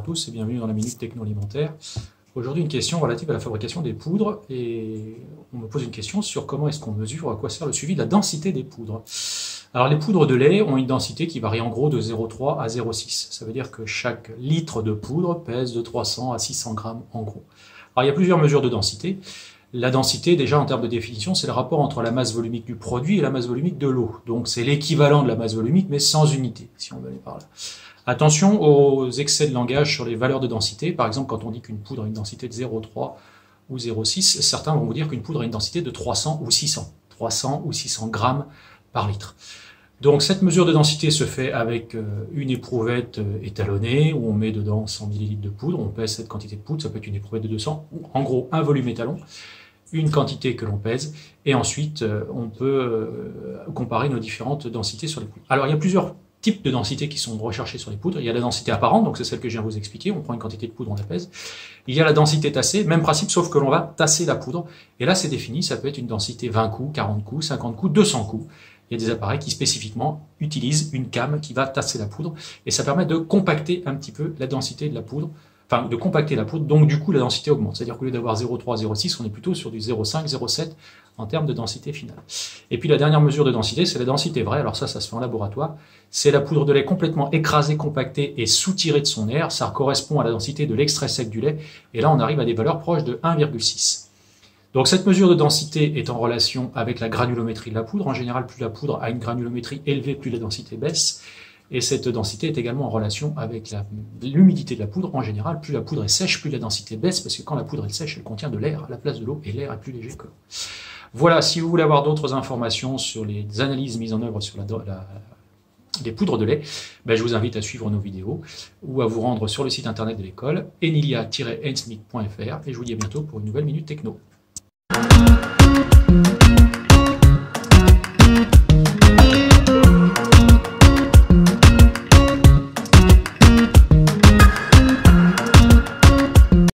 tous et bienvenue dans la Minute Techno Alimentaire. Aujourd'hui, une question relative à la fabrication des poudres et on me pose une question sur comment est-ce qu'on mesure, à quoi sert le suivi de la densité des poudres. Alors les poudres de lait ont une densité qui varie en gros de 0,3 à 0,6. Ça veut dire que chaque litre de poudre pèse de 300 à 600 grammes en gros. Alors il y a plusieurs mesures de densité. La densité, déjà en termes de définition, c'est le rapport entre la masse volumique du produit et la masse volumique de l'eau. Donc c'est l'équivalent de la masse volumique, mais sans unité, si on veut aller par là. Attention aux excès de langage sur les valeurs de densité. Par exemple, quand on dit qu'une poudre a une densité de 0,3 ou 0,6, certains vont vous dire qu'une poudre a une densité de 300 ou 600. 300 ou 600 grammes par litre. Donc cette mesure de densité se fait avec une éprouvette étalonnée où on met dedans 100 ml de poudre, on pèse cette quantité de poudre, ça peut être une éprouvette de 200, ou en gros un volume étalon, une quantité que l'on pèse, et ensuite on peut comparer nos différentes densités sur les poudres. Alors il y a plusieurs types de densités qui sont recherchées sur les poudres. Il y a la densité apparente, donc c'est celle que je viens de vous expliquer, on prend une quantité de poudre, on la pèse. Il y a la densité tassée, même principe, sauf que l'on va tasser la poudre, et là c'est défini, ça peut être une densité 20 coups, 40 coups, 50 coups, 200 coups. Il y a des appareils qui spécifiquement utilisent une came qui va tasser la poudre, et ça permet de compacter un petit peu la densité de la poudre, enfin de compacter la poudre, donc du coup la densité augmente. C'est-à-dire qu'au lieu d'avoir 0,3, 0,6, on est plutôt sur du 0,5, 0,7 en termes de densité finale. Et puis la dernière mesure de densité, c'est la densité vraie. Alors ça se fait en laboratoire. C'est la poudre de lait complètement écrasée, compactée et soutirée de son air. Ça correspond à la densité de l'extrait sec du lait. Et là, on arrive à des valeurs proches de 1,6. Donc cette mesure de densité est en relation avec la granulométrie de la poudre. En général, plus la poudre a une granulométrie élevée, plus la densité baisse. Et cette densité est également en relation avec l'humidité de la poudre. En général, plus la poudre est sèche, plus la densité baisse, parce que quand la poudre est sèche, elle contient de l'air à la place de l'eau, et l'air est plus léger que l'eau. Voilà, si vous voulez avoir d'autres informations sur les analyses mises en œuvre sur les poudres de lait, je vous invite à suivre nos vidéos ou à vous rendre sur le site internet de l'école, enilia-ensmic.fr, et je vous dis à bientôt pour une nouvelle Minute Techno.